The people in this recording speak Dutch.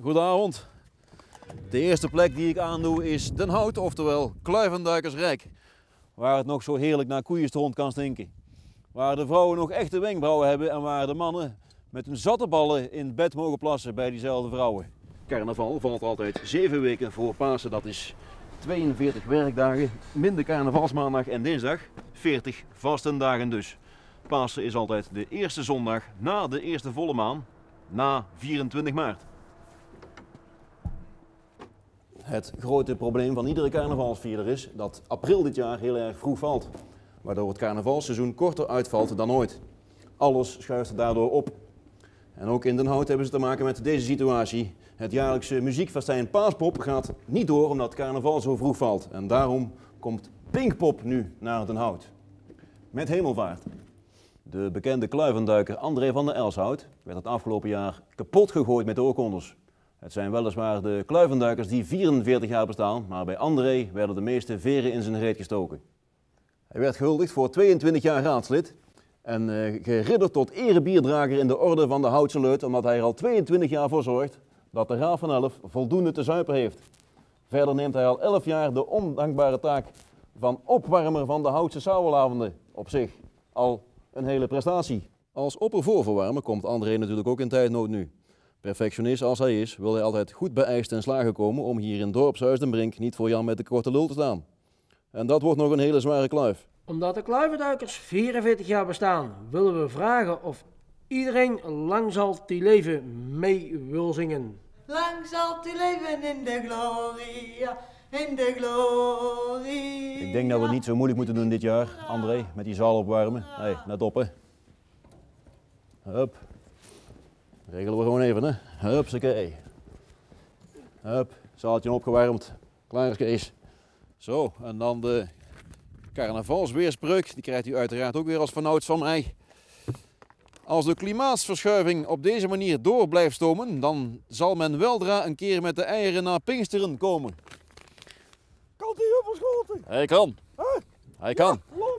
Goedenavond. De eerste plek die ik aandoe is Den Hout, oftewel Kluivenduikersrijk. Waar het nog zo heerlijk naar koeienstront kan stinken. Waar de vrouwen nog echte wenkbrauwen hebben en waar de mannen met hun zatte ballen in bed mogen plassen bij diezelfde vrouwen. Carnaval valt altijd 7 weken voor Pasen, dat is 42 werkdagen, min de carnavalsmaandag en dinsdag, 40 vastendagen dus. Pasen is altijd de eerste zondag na de eerste volle maan, na 24 maart. Het grote probleem van iedere carnavalsvierder is dat april dit jaar heel erg vroeg valt, waardoor het carnavalseizoen korter uitvalt dan ooit. Alles schuift daardoor op. En ook in Den Hout hebben ze te maken met deze situatie. Het jaarlijkse muziekfestijn Paaspop gaat niet door omdat carnaval zo vroeg valt. En daarom komt Pinkpop nu naar Den Hout. Met hemelvaart. De bekende kluivenduiker André van der Elshout werd het afgelopen jaar kapot gegooid met de oorkondes. Het zijn weliswaar de kluivenduikers die 44 jaar bestaan, maar bij André werden de meeste veren in zijn reet gestoken. Hij werd gehuldigd voor 22 jaar raadslid en geridderd tot erebierdrager in de orde van de Houtse Leut, omdat hij er al 22 jaar voor zorgt dat de Raad van Elf voldoende te zuipen heeft. Verder neemt hij al 11 jaar de ondankbare taak van opwarmer van de Houtse sauwelavonden op zich. Al een hele prestatie. Als oppervoorverwarmer komt André natuurlijk ook in tijdnood nu. Perfectionist als hij is, wil hij altijd goed beëist en slagen komen om hier in dorpshuis Den Brink niet voor Jan met de korte lul te staan. En dat wordt nog een hele zware kluif. Omdat de kluivenduikers 44 jaar bestaan, willen we vragen of iedereen Lang zal die leven mee wil zingen. Lang zal die leven in de gloria, in de gloria. Ik denk dat we het niet zo moeilijk moeten doen dit jaar, André, met die zaal opwarmen. Hé, let op hè. Hup. Regelen we gewoon even hè. Hupsakee. Hup, zaaltje opgewarmd. Klaar is Kees. Zo, en dan de carnavalsweerspreuk. Die krijgt u uiteraard ook weer als vanouds van mij. Als de klimaatsverschuiving op deze manier door blijft stomen, dan zal men weldra een keer met de eieren naar Pinksteren komen. Kan die huppelschoten? Hij kan. Huh? Hij kan. Ja,